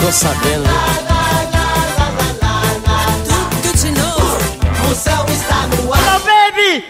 tô sabendo, né? Tudo de novo. Moção está no ar. Alô, baby!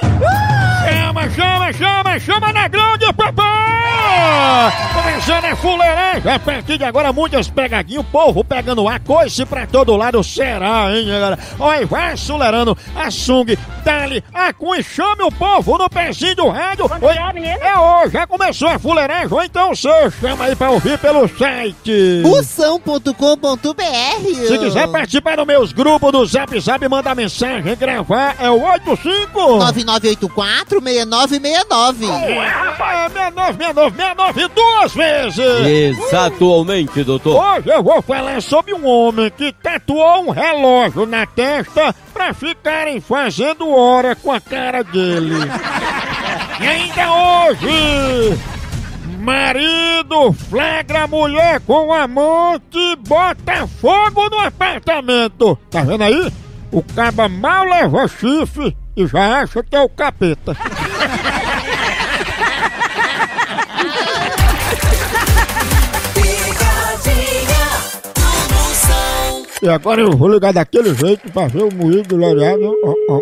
Chama na grande, papai! Começando a fuleiragem, a partir de agora muitas pegadinhas, o povo pegando a coice pra todo lado, será, hein, galera? Olha, vai acelerando, a Sung, dali, a Cunha, chame o povo no pezinho do rádio. Oi, é hoje, já começou a fuleiragem, ou então você chama aí pra ouvir pelo site Moção.com.br. Se quiser participar dos meus grupos do Zap Zap, mandar mensagem, gravar, é o 85 9984-6969. É, 69 duas vezes! Exatamente, doutor. Hoje eu vou falar sobre um homem que tatuou um relógio na testa pra ficarem fazendo hora com a cara dele. E ainda hoje, marido flagra a mulher com amante e bota fogo no apartamento. Tá vendo aí? O caba mal leva chifre e já acha que é o capeta. E agora eu vou ligar daquele jeito pra ver o moído do L'Oreal.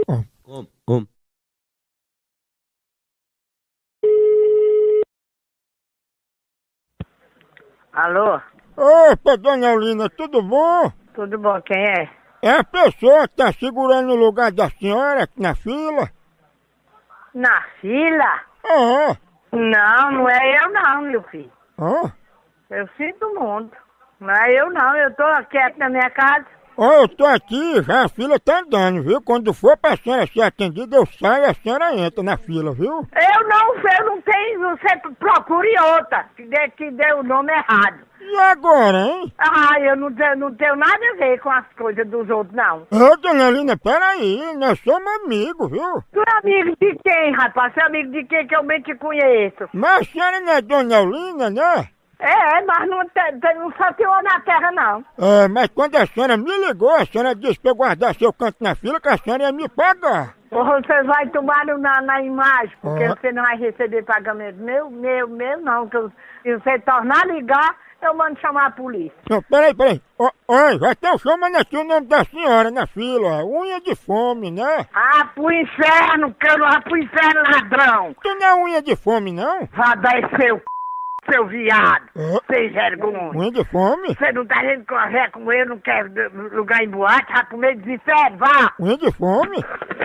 Alô? Opa, dona Eulina, tudo bom? Tudo bom, quem é? É a pessoa que tá segurando o lugar da senhora aqui na fila? Na fila? Ah, Não, não é eu não, meu filho. ah. Eu sinto muito. Não é eu não, eu tô quieto na minha casa. Ó, eu tô aqui, já a fila tá andando, viu? Quando for pra senhora ser atendida, eu saio e a senhora entra na fila, viu? Eu não tenho, você procure outra, que dê o nome errado. E agora, hein? Ah, eu não tenho nada a ver com as coisas dos outros, não. Ô, dona Eulina, peraí, nós somos amigos, viu? Tu é amigo de quem, rapaz? Você é amigo de quem que eu bem te conheço? Mas a senhora não é dona Eulina, né? É, mas não só tem uma na terra, não. É, mas quando a senhora me ligou, a senhora disse pra eu guardar seu canto na fila que a senhora ia me pagar. Você vai tomar na imagem, porque Ah. você não vai receber pagamento meu não. Se você tornar a ligar, eu mando chamar a polícia. Não, peraí. Ó, já estão chamando aqui o nome da senhora na fila. Unha de fome, né? Ah, pro inferno, que eu não vou pro inferno, ladrão! Tu não é unha de fome, não? Vá dar seu viado, Ah. sem vergonha. Unha de fome? Você não tá indo correr com eu, não quer lugar em boate, vai comer de inferno, vá! Unha de fome?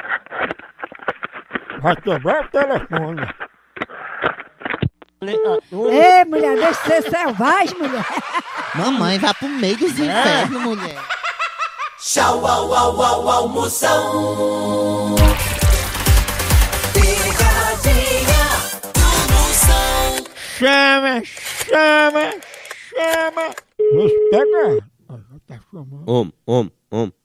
Vai quebrar o telefone. Ei, mulher, deixa de ser selvagem, mulher. Mamãe, vá pro meio dos infernos, mulher. Tchau, au, au, au, au, Moção. Picadinha do Moção. Chama. Vamos pegar. Ah, já tá chamando.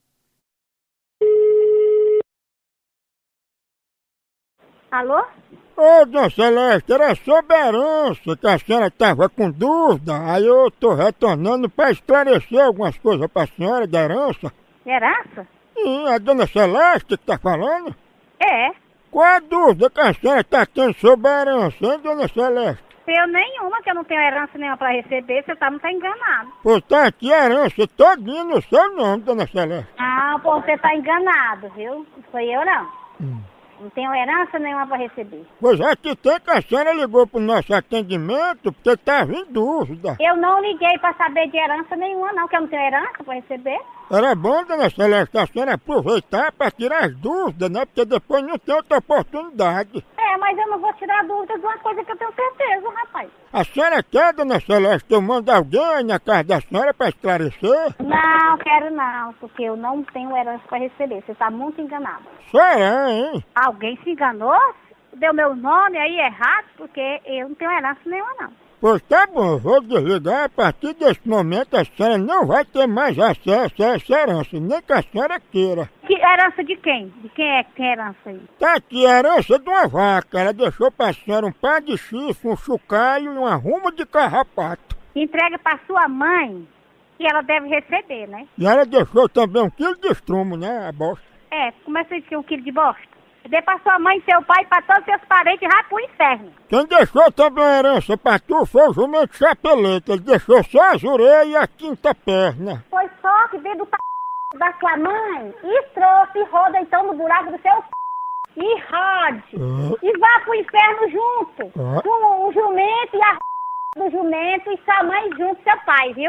Alô? Ô, dona Celeste, era sobre a herança que a senhora tava com dúvida. Aí eu tô retornando pra esclarecer algumas coisas pra senhora da herança. Herança? Sim, a dona Celeste que tá falando? É. Qual a dúvida que a senhora tá tendo sobre a herança, hein, dona Celeste? Eu nenhuma, que eu não tenho herança nenhuma pra receber, você não tá enganado. Pois tá aqui a herança todinha no seu nome, dona Celeste. Ah, pô, você tá enganado, viu? Não foi eu não. Não tenho herança nenhuma pra receber. Pois é, que tem que a senhora ligou pro nosso atendimento porque tava em dúvida. Eu não liguei pra saber de herança nenhuma não, que eu não tenho herança pra receber. Era bom, dona Celeste, a senhora aproveitar pra tirar as dúvidas, né? Porque depois não tem outra oportunidade. É, mas eu não vou tirar dúvida de uma coisa que eu tenho certeza, rapaz. A senhora quer, dona Celeste, que eu mando alguém aí na casa da senhora pra esclarecer? Não, quero não, porque eu não tenho herança pra receber. Você tá muito enganado. Será, hein? Alguém se enganou? Deu meu nome aí errado, porque eu não tenho herança nenhuma não. Pois tá bom, vou desligar. A partir desse momento a senhora não vai ter mais acesso a essa herança, nem que a senhora queira. Que herança de quem? De quem é que tem herança aí? Tá aqui a herança de uma vaca. Ela deixou pra senhora um par de chifre, um chocalho e uma ruma de carrapato. Entrega pra sua mãe, que ela deve receber, né? E ela deixou também 1 quilo de estrumo, né, a bosta. É, como é que você disse que é 1 quilo de bosta? Dê pra sua mãe, seu pai, pra todos seus parentes, vai pro inferno. Quem deixou também a herança pra tu foi o jumento chapeleta. Ele deixou só as orelhas e a quinta perna. Foi só que veio do da sua mãe e trouxe, roda então no buraco do seu e rode. E vá pro inferno junto. Com o jumento e a do jumento e sua mãe junto, seu pai, viu?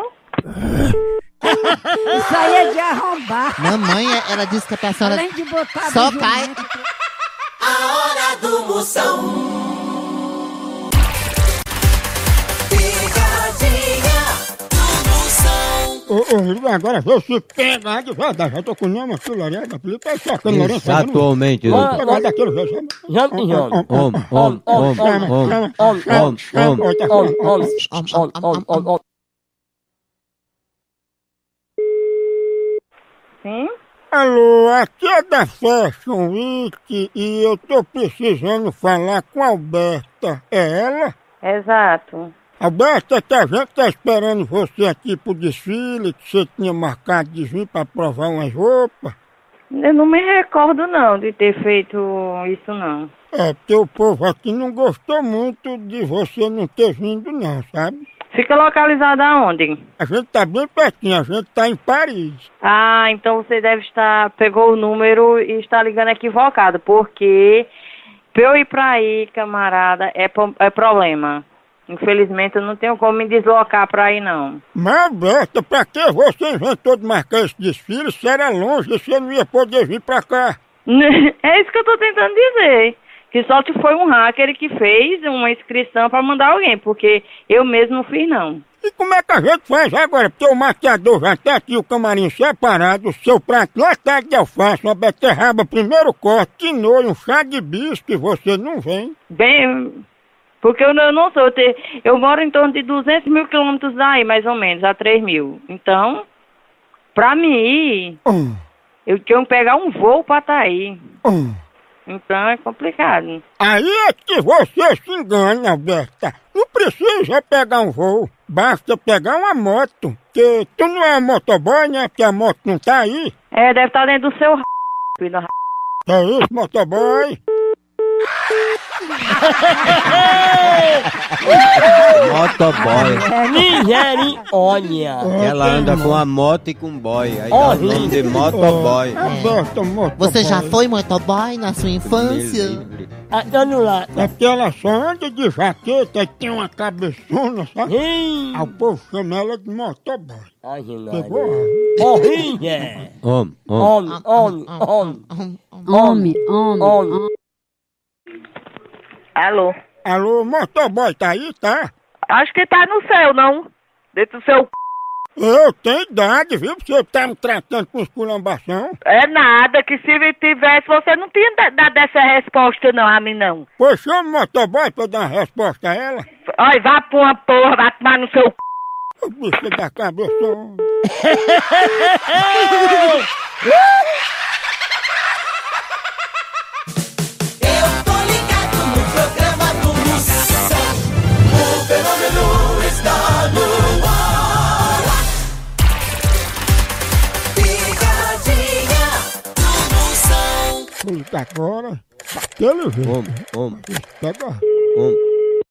Isso aí é de arrombar. Mamãe, ela disse que a senhora Além de botar só no cai. jumento. A hora do Moção. Picadinha do Moção. Agora vê se pega de verdade. Já tô com o nome aqui, Lorena. Tá sacando, Lorena. Exatamente, Vamos doutor. pegar daquele jeito. Sim? Alô, aqui é da Fashion Week e eu tô precisando falar com a Alberta. É ela? Exato. Alberta, que a gente tá esperando você aqui pro desfile, que você tinha marcado de vir pra provar umas roupas. Eu não me recordo não de ter feito isso não. É, porque o povo aqui não gostou muito de você não ter vindo não, sabe? Fica localizado aonde? A gente tá bem pertinho, a gente tá em Paris. Ah, então você deve estar... Pegou o número e está ligando equivocado, porque pra eu ir pra aí, camarada, é problema. Infelizmente eu não tenho como me deslocar pra aí não. Mas, Alberta, pra que você inventou de marcar esse desfile se era longe e você não ia poder vir pra cá? É isso que eu tô tentando dizer. Que só que foi um hacker que fez uma inscrição pra mandar alguém, porque eu mesmo não fiz não. E como é que a gente faz agora? Porque o maquiador já tá aqui, o camarim separado, o seu prato lotado de alface, uma beterraba, primeiro corte, quinoa e um chá de bisco e você não vem. Bem... Porque eu não sou, eu moro em torno de 200 mil quilômetros daí, mais ou menos, a 3 mil. Então, pra mim ir, eu tenho que pegar um voo pra tá aí. Então é complicado. Aí é que você se engana, Alberta. Não precisa pegar um voo, basta pegar uma moto. Porque tu não é motoboy, né? Porque a moto não tá aí. É, deve estar dentro do seu filho. É isso, motoboy? Motoboy. É misericórdia. Ela anda com a moto e com boy. Aí dá o nome de motoboy. Alberta, motoboy. Você já foi motoboy na sua Me infância? livre. Dando lá. É porque ela só anda de jaqueta e tem uma cabeçona, sabe? Ih. Aí o povo chama ela de motoboy. Ai, Pegou? horrível. Homem. Homem. Alô? Alô, motoboy, tá aí, tá? Acho que tá no céu, não? Dentro do seu Eu tenho idade, viu? Você tá me tratando com esculambação. É nada, que se tivesse, você não tinha dado essa resposta não, a mim não. Pois chama o motoboy pra eu dar uma resposta a ela. Olha, vá pra uma porra, vai tomar no seu O bicho da cabeçona. Eu tô ligado no programa do Moção. O fenômeno está no ar. Picadinha do Moção. Puta agora. Daquele jeito. Homem. Pega. Homem.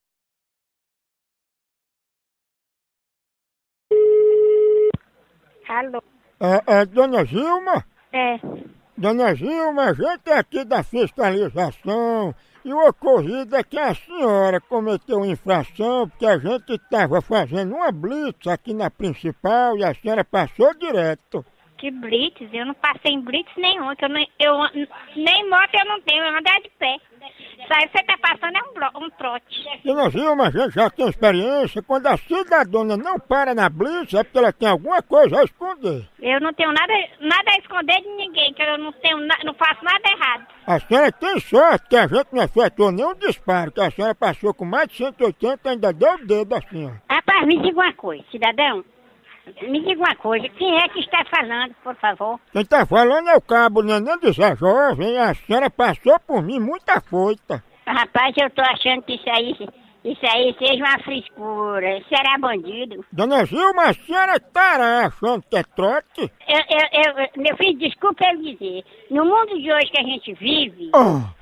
Alô? É Dona Gilma? É. Dona Gilma, a gente é aqui da fiscalização e o ocorrido é que a senhora cometeu infração porque a gente estava fazendo uma blitz aqui na principal e a senhora passou direto. Que blitz? Eu não passei em blitz nenhum, que nem moto eu não tenho, eu ando de pé. Isso aí você tá passando é um trote. Dona Gilma, a gente já tem experiência, quando a cidadona não para na blitz é porque ela tem alguma coisa a esconder. Eu não tenho nada a esconder de ninguém, que eu não faço nada errado. A senhora tem sorte que a gente não efetuou nenhum disparo, que a senhora passou com mais de 180 e ainda deu o dedo assim, ó. Rapaz, me diga uma coisa, cidadão. Me diga uma coisa, quem é que está falando, por favor? Quem tá falando é o cabo Neném de Zé Jovem, a senhora passou por mim muita foita. Rapaz, eu tô achando que isso aí seja uma frescura. Será bandido? Dona Gilma, a senhora tá achando que é trote? Meu filho, desculpa eu dizer. No mundo de hoje que a gente vive,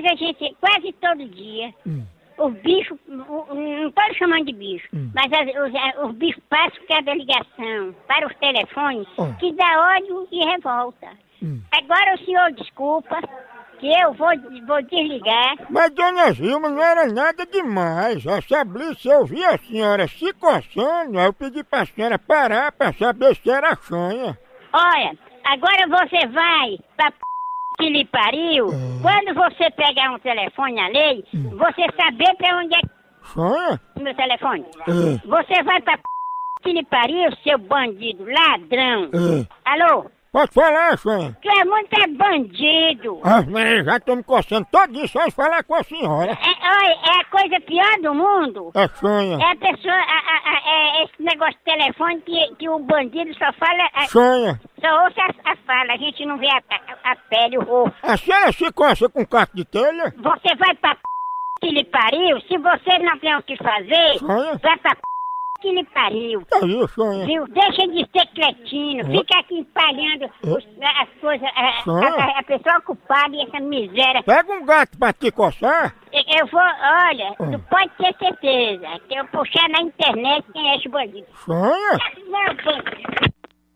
a gente, quase todo dia, os bichos, não estou chamando de bicho, mas os bichos passam cada ligação para os telefones que dá ódio e revolta. Agora o senhor desculpa, que eu vou desligar. Mas, dona Zilma, não era nada demais. A Sablice, eu vi a senhora se coçando, aí eu pedi pra senhora parar pra saber se era chanha. Olha, agora você vai pra que lhe pariu, quando você pegar um telefone alheio, você saber pra onde é Chanha? meu telefone. Você vai pra que lhe pariu, seu bandido, ladrão. Alô? Pode falar, chanha. Tu é muito bandido. Ah, mas já tô me coçando todinho só de falar com a senhora. Olha, é a coisa pior do mundo. É chanha. É a pessoa, esse negócio de telefone que o bandido só fala... Chanha. Só ouça a fala, a gente não vê a pele, o rosto. A senhora se coça com caco de telha? Você vai pra que lhe pariu, se você não tem o que fazer, Chanha. vai pra que lhe pariu. Tá aí, chanha. Viu? Deixa de ser cretino, fica aqui espalhando as coisas, a pessoa ocupada e essa miséria. Pega um gato pra te coçar. Eu vou, olha, tu pode ter certeza que eu puxar na internet quem é esse bandido. Chanha? Não, bandido.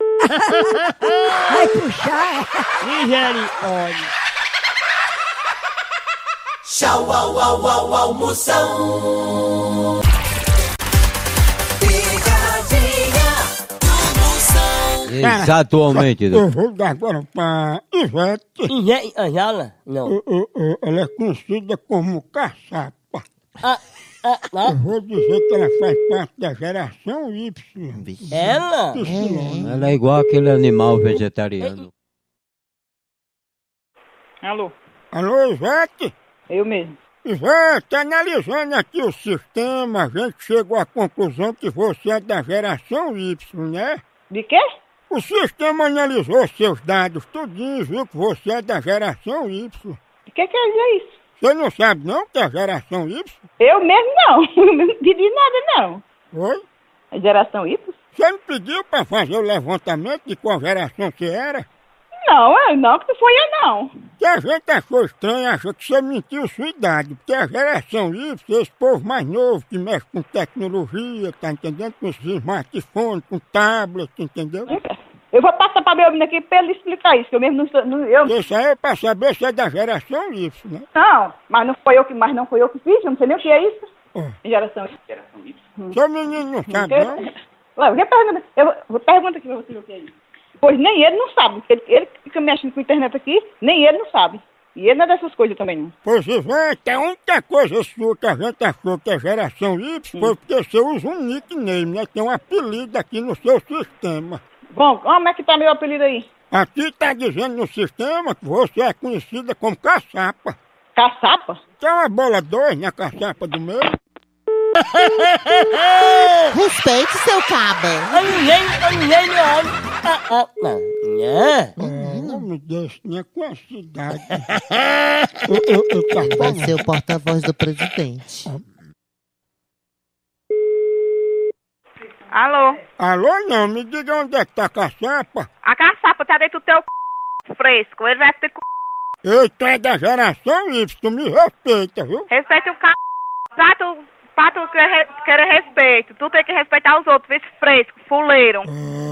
Vai puxar. Misericórdia. Tchau, au, au, au, almoção. Picadinha do Moção. Exatamente. Eu vou dar agora pra Ivete. Ivete Angela? Não. Ela é conhecida como caçapa. Não. Eu vou dizer que ela faz parte da geração Y. Ela? Ela é igual aquele animal vegetariano. Alô? Alô, Ivete? Eu mesmo. Ivete, analisando aqui o sistema, a gente chegou à conclusão que você é da geração Y, né? De quê? O sistema analisou seus dados tudinho e viu que você é da geração Y. O que quer dizer isso? Você não sabe não que é a geração Y? Eu mesmo não. Eu não pedi nada, não. Oi? É geração Y? Você não pediu pra fazer o levantamento de qual geração você era? Não, que foi eu não. Que a gente achou estranho, achou que você mentiu sua idade, porque a geração Y, esse povo mais novo que mexe com tecnologia, tá entendendo? Com esses smartphones, com tablet, entendeu? Eu vou passar pra meu menino aqui pra ele explicar isso, que eu mesmo não sou... Isso aí é pra saber se é da geração Y, né? Não, mas não foi eu que fiz, eu não sei nem o que é isso. Geração Y. Seu menino não sabe, não? Eu vou perguntar aqui pra você o que é isso. Pois nem ele não sabe. Ele fica mexendo com a internet aqui, nem ele não sabe. E ele não é dessas coisas também, não. Pois Ivete, a única coisa sua que a gente achou que é geração Y foi porque você usa um nickname, né? Tem um apelido aqui no seu sistema. Bom, como é que tá meu apelido aí? Aqui tá dizendo no sistema que você é conhecida como caçapa. Caçapa? Tem uma bola 2 na caçapa do meio. Respeite seu cabo. Não me deixe, né? Com a cidade. Vai ser o porta-voz do presidente. Alô? Alô, não, me diga onde é que tá a caçapa. A caçapa tá dentro do teu fresco. Ele vai ter Ei, tu é da geração Y, tu me respeita, viu? respeito o pra tu querer respeito. Tu tem que respeitar os outros, esse fresco, fuleiro.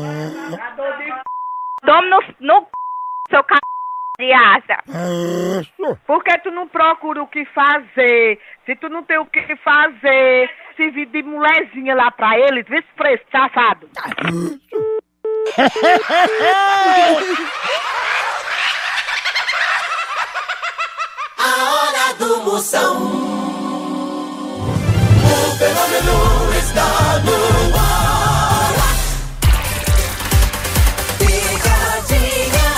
Tome no seu de asa. É isso. Por que tu não procura o que fazer? Se tu não tem o que fazer, se vir de molezinha lá pra eles, vê esse fresco, safado. A hora do Moção. O fenômeno está no ar. Picadinha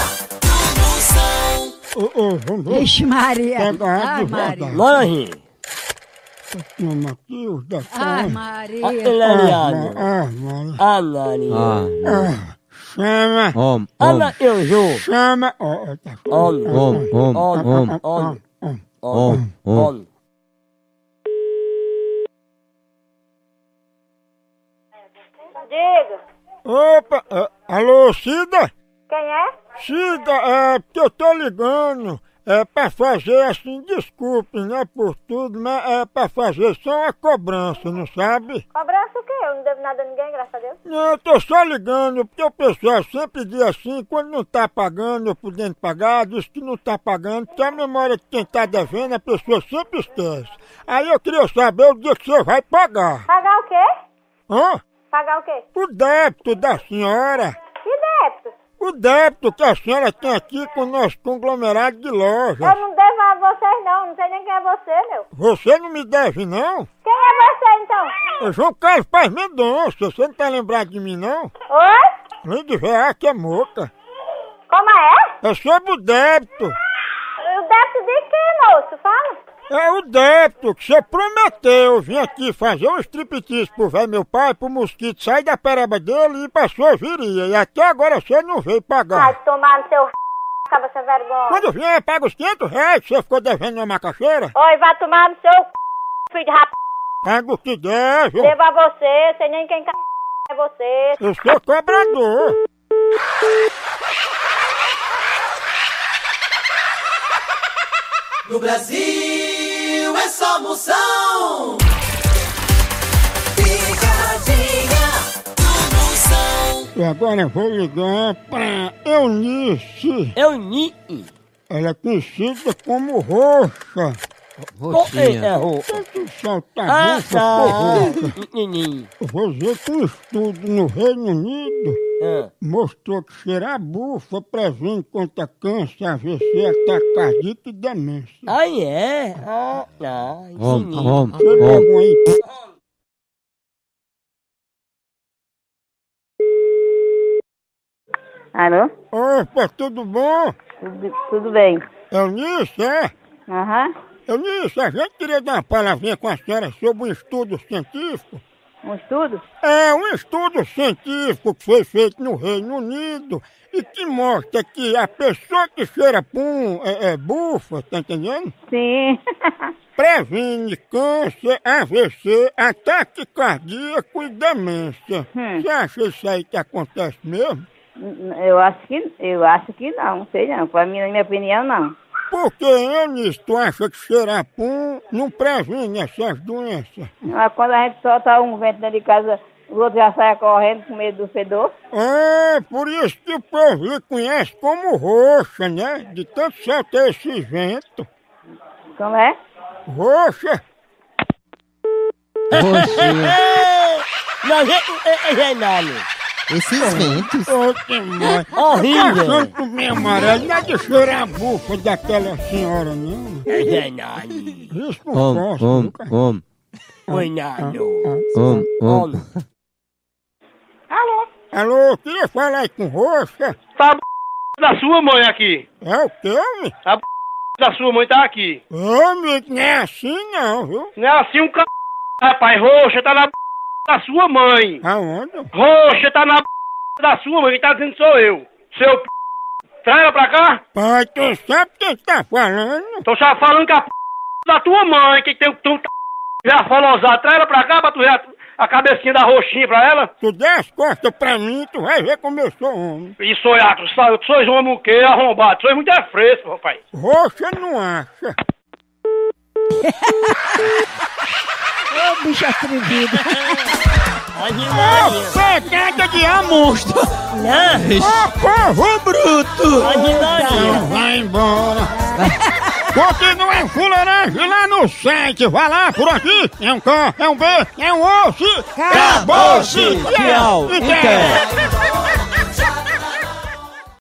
do Moção. Vamos ver. Vixe Maria. Pega a Ai, advogada. Maria. Bora rir. Toma aqui os da Ai, fome. Maria. Hilariano. Mano. Anani. Chama. Ana eu Chama. Tá On. Diga, Opa, alô, Cida? quem é? Cida, porque eu tô ligando. É pra fazer assim, desculpe, né, por tudo, mas é pra fazer só uma cobrança, não sabe? Cobrança o quê? Eu não devo nada a ninguém, graças a Deus. Não, eu tô só ligando, porque o pessoal sempre diz assim, quando não tá pagando ou podendo pagar, diz que não tá pagando, porque a memória de quem tá devendo, a pessoa sempre esquece. Aí eu queria saber o dia que você vai pagar. Pagar o quê? Hã? Pagar o quê? O débito da senhora. Que débito? O débito que a senhora tem aqui com o nosso conglomerado de lojas. Eu não devo a vocês não sei nem quem é você, meu. Você não me deve, não? Quem é você, então? É João Carlos Paz Mendonça, você não tá lembrado de mim, não? Oi? Além de ver que é moca. Como é? É sobre o débito. O débito de quê, moço? Fala. É o débito que você prometeu. Vim aqui fazer um striptease pro velho meu pai, pro mosquito sair da pereba dele e ir pra sua viria. E até agora você não veio pagar. Vai tomar no seu acaba sem vergonha. Quando vier, paga os R$500 que você ficou devendo na macaxeira. Oi, vai tomar no seu filho de rap. Paga o que deve. Devo a você, sei nem quem é você. Eu sou cobrador. No Brasil é só Moção. Picadinha do Moção. E agora eu vou ligar pra Eunice. Eunice? Ela é conhecida como Roxa. Roxinha. Roxa. Tanto solta bucha por roxa. Menino. Eu vou dizer que um estudo no Reino Unido mostrou que cheirar bufa previne contra câncer, AVC, ataque cardíaco e demência. Aí é? Ah, tá. Chega algum aí. Alô? Opa, tudo bom? Tudo bem. Eunice, é? Aham. Eunice, a gente queria dar uma palavrinha com a senhora sobre um estudo científico. Um estudo? É um estudo científico que foi feito no Reino Unido e que mostra que a pessoa que cheira pum, bufa, tá entendendo? Sim. Previne câncer, AVC, ataque cardíaco e demência. Você acha isso aí que acontece mesmo? Eu acho que não, sei não. Pra mim, na minha opinião, não. Por que, Eunice, tu acha que cheirar pum não previne essas doenças? Mas quando a gente solta um vento dentro de casa, o outro já sai correndo com medo do fedor. É, por isso que o povo lhe conhece como Roxa, né? De tanto soltar esse vento. Como é? Roxa. Roxinha. Não, Reinaldo. Esses ventos. Ô, que mãe. Horrível. Passando pro meio amarelo, não é de cheirar a bufa daquela senhora, não. Reinaldo. Isso não posso, nunca. Reinaldo. Alô? Alô, queria falar aí com Roxa. Tá da sua mãe aqui. É o quê, homem? A da sua mãe tá aqui. Ô, amigo, não é assim não, viu? Não é assim um c... Rapaz, Roxa tá na da sua mãe. Aonde? Roxa tá na da sua mãe. Quem tá dizendo sou eu. Seu traz ela pra cá. Pai, tu sabe quem tá falando? Tô já falando com a da tua mãe. Que tem tu já falosado. Traz ela pra cá pra tu ver a cabecinha da Roxinha pra ela. Tu der as costas pra mim, tu vai ver como eu sou homem. E sonhado, sois homem o quê? Arrombado. Sois muito fresco, rapaz. Roxa não acha. Ô, bicho atrevido. Pecada de ar monstro. Povo bruto. Não vai embora. Continua em fuleiragem lá no site. Vai lá por aqui. É um K, é um B, é um osso. Acabou-se. Tchau.